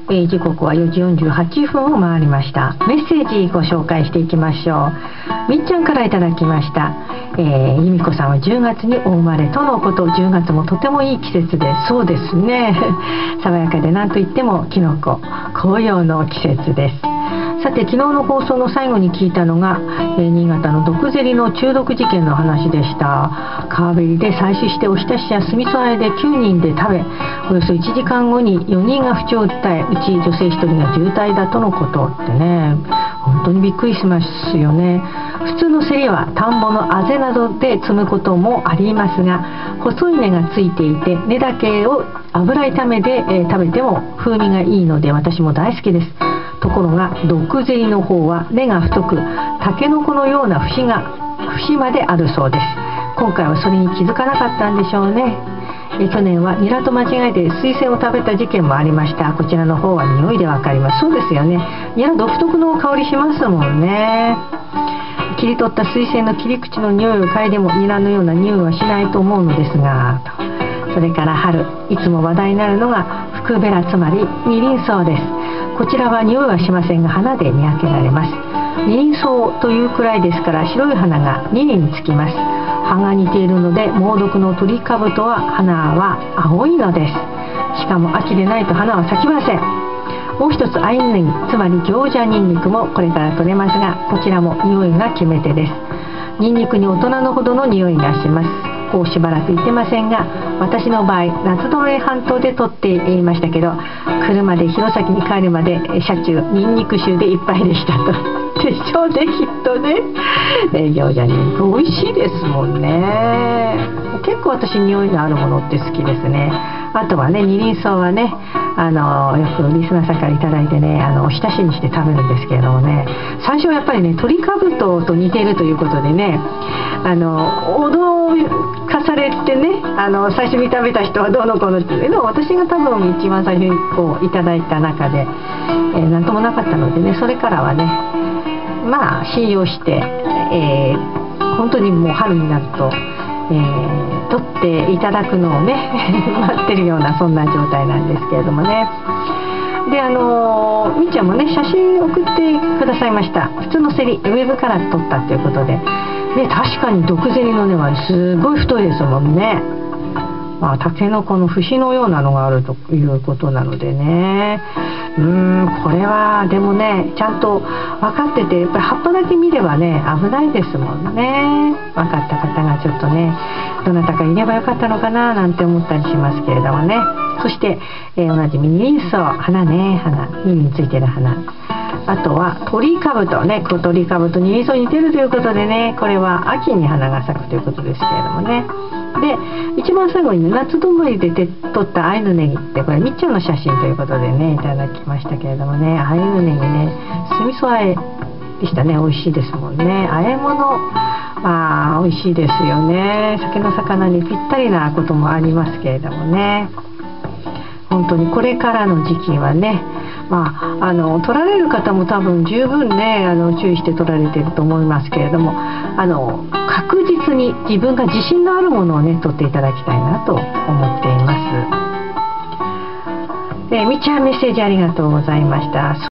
時刻は4時48分を回りました。メッセージご紹介していきましょう。みっちゃんからいただきました。由美子さんは10月にお生まれとのこと。10月もとてもいい季節で、そうですね爽やかで何といってもキノコ紅葉の季節です。さて、昨日の放送の最後に聞いたのが、新潟の毒ゼリの中毒事件の話でした。川べりで採取しておひたしや酢味噌和えで9人で食べ、およそ1時間後に4人が不調を訴え、うち女性1人が重体だとのことってね、本当にびっくりしますよね。普通のセリは田んぼのあぜなどで摘むこともありますが、細い根がついていて根だけを油炒めで、食べても風味がいいので私も大好きです。ところが毒ゼリの方は根が太くタケノコのような節まであるそうです。今回はそれに気づかなかったんでしょうね。去年はニラと間違えて水仙を食べた事件もありました。こちらの方は匂いでわかります。そうですよね、ニラ独特の香りしますもんね。切り取った水仙の切り口の匂いを嗅いでもニラのような匂いはしないと思うのですが、それから春、いつも話題になるのがフクベラ、つまりニリンソウです。こちらは匂いはしませんが花で見分けられます。ニリンソウというくらいですから白い花が2輪つきます。葉が似ているので猛毒のトリカブトは花は青いのです。しかも秋でないと花は咲きません。もう一つアイヌネギ、つまり行者ニンニクもこれから取れますが、こちらも匂いが決め手です。ニンニクに大人のほどの匂いがします。こうしばらく言ってませんが、私の場合夏戸半島で取っていましたけど、車で弘前に帰るまで車中ニンニク臭でいっぱいでしたと。でしょうね、きっとね。行者ニンニク美味しいですもんね。結構私匂いのあるものって好きですね。あとはね、ニリンソウはね、よくリスナーさんからいただいてね、おひたしにして食べるんですけれどもね、最初はやっぱりね、トリカブトと似ているということでね、驚かされてね、最初に食べた人はどうのこうのっていうのを私が多分一番最初にこういただいた中で、なんともなかったのでね、それからはね、まあ信用して、本当にもう春になると、取っていただくのをね待ってるようなそんな状態なんですけれどもね。で、みっちゃんもね写真送ってくださいました。普通のセリウェブから撮ったということで、ね、確かに毒ゼリの根はすごい太いですもんね。まあ、タケノコの節のようなのがあるということなのでね、これはでもねちゃんと分かってて、やっぱり葉っぱだけ見ればね危ないですもんね。分かった方がちょっとねどなたかいればよかったのかななんて思ったりしますけれどもね。そして、おなじみニリンソウ、花ね、花2についてる花、あとはトリカブトね、トリカブトにニリンソウに似てるということでね、これは秋に花が咲くということですけれどもね。で、一番最後に、ね、夏どもりで撮ったアイヌネギって、これみっちゃんの写真ということでねいただきましたけれどもね、アイヌネギね、酢味噌和えでしたね。美味しいですもんね。和え物、まあ美味しいですよね。酒の魚にぴったりなこともありますけれどもね、本当にこれからの時期はね、取られる方も多分十分ね注意して取られていると思いますけれども、確実に自分が自信のあるものをね取っていただきたいなと思っています。みっちゃんメッセージありがとうございました。